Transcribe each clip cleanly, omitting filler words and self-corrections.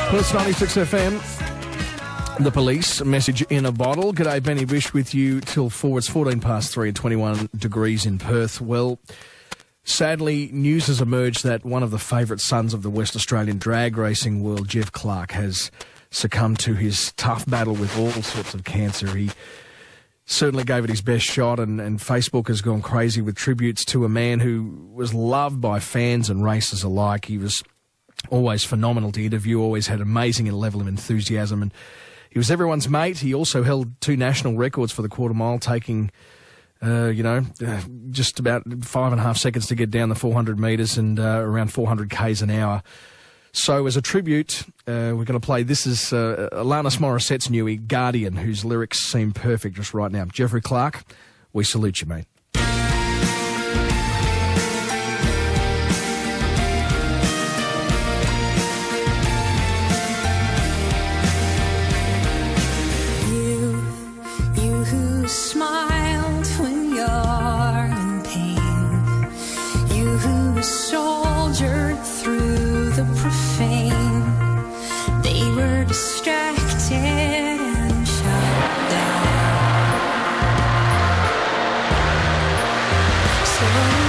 Plus 96 FM. The Police, message in a bottle. G'day, Benny Bish with you till 4. It's 14 past 3 and 21 degrees in Perth. Well, sadly, news has emerged that one of the favourite sons of the West Australian drag racing world, Jeff Clark, has succumbed to his tough battle with all sorts of cancer. He certainly gave it his best shot, and Facebook has gone crazy with tributes to a man who was loved by fans and racers alike. He was always phenomenal to interview, always had amazing level of enthusiasm, and he was everyone's mate. He also held 2 national records for the quarter mile, taking, just about 5.5 seconds to get down the 400 metres and around 400 k's an hour. So as a tribute, we're going to play, this is Alanis Morissette's newie, Guardian, whose lyrics seem perfect just right now. Jeffrey Clark, we salute you, mate. Smiled when you're in pain. You who soldiered through the profane. They were distracted and shut down. So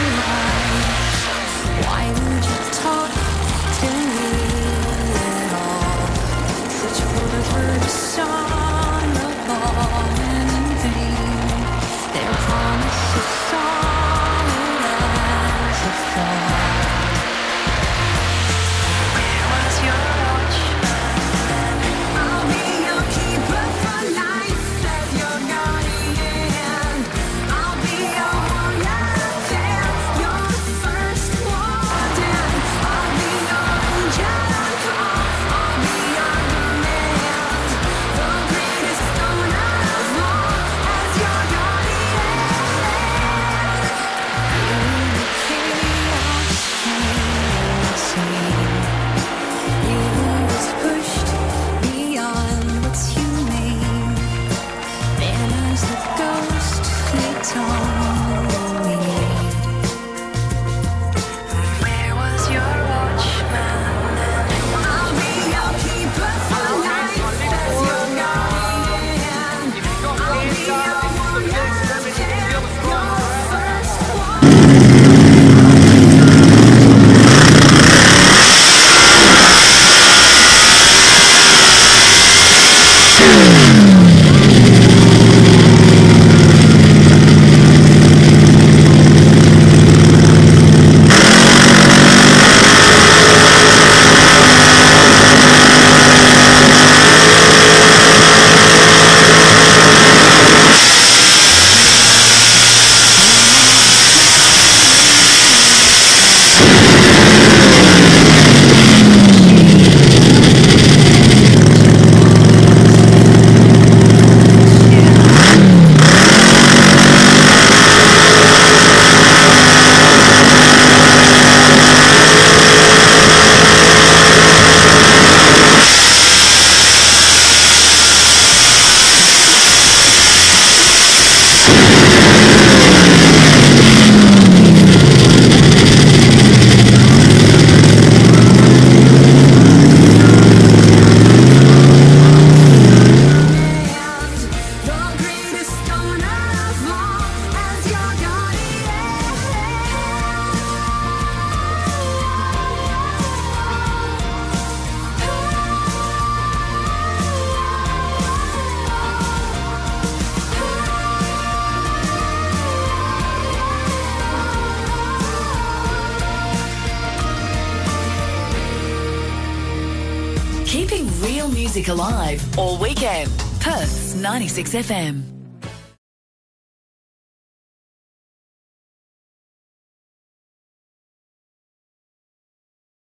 why would you talk to me at all? Such words were dishonorable. Their promise is solid as a thought. Where was your watchman? I'll be your keeper for life, as your guardian. I'll be your warrior there, your first warden. I'll be your angel on call. I'll be your command, the greatest honor of all, as your guardian. Keeping real music alive all weekend. Perth's 96 FM.